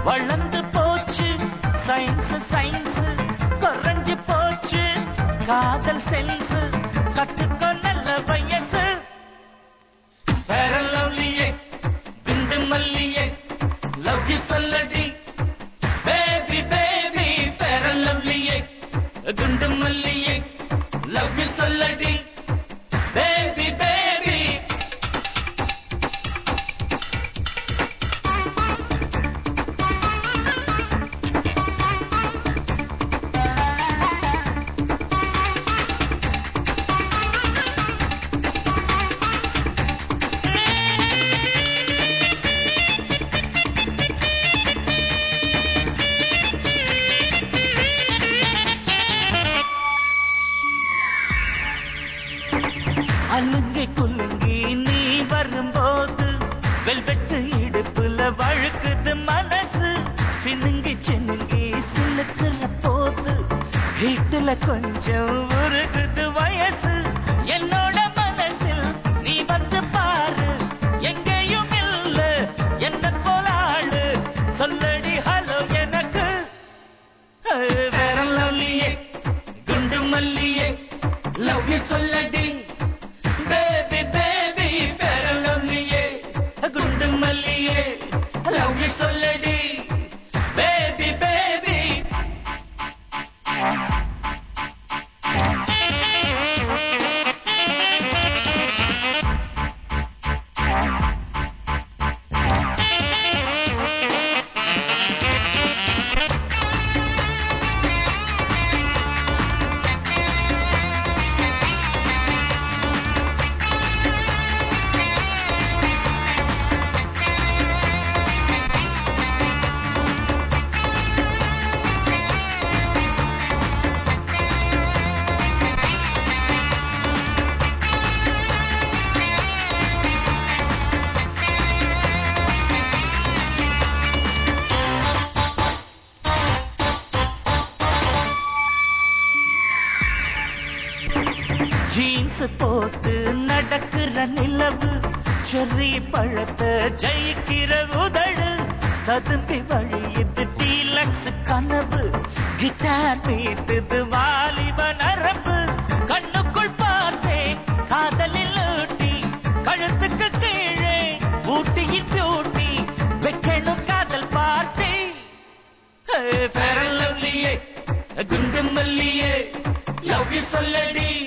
வளர்ந்து போச்சு science science குறைஞ்சு போச்சு காதல் சென்ஸ் கத்துக்கோ நல்ல வயசு வேற லவ்லியே குண்டு மல்லியே லவ் யூ சொல்லடி பேபி பேபி வேற லவ்லியே குண்டு மல்லியே லவ் யூ சொல்லடி பேபி பேபி அலுங்கி குலுங்கி நீ வரும்போது வெல்வெட்டு இடுப்புல வழுக்குது மனசு சினுங்கி சினுங்கி சிலுக்குற போது வீட்டுல கொஞ்சம் உருகுது வயசு என்னோட மனசில் நீ வந்து பாரு எங்கேயும் இல்ல என்ன போலாளு சொல்லடி ஹலோ எனக்கு வேற லவ்லியே குண்டு மல்லியே லவ் யூ சொல்லடி baby baby வேற லவ்லியே குண்டு மல்லியே லவ் யூ சொல்லடி baby baby ஜீன்ஸ் போட்டு நடக்கிற நிலவு செர்ரி பழத்தை ஜெயிக்கிற உதடு ததும்பி வழியுது டீலக்ஸ் கனவு கிட்டார் மீட்டுது வாலிப நரம்பு கண்ணுக்குள் பார்த்தேன் காதலில் ஊட்டி கழுத்துக்கு கீழே ஊட்டியின் பியூட்டி வைக்கணும் காதல் பார்ட்டி வேற லவ்லியே குண்டு மல்லியே லவ் யூ சொல்லடி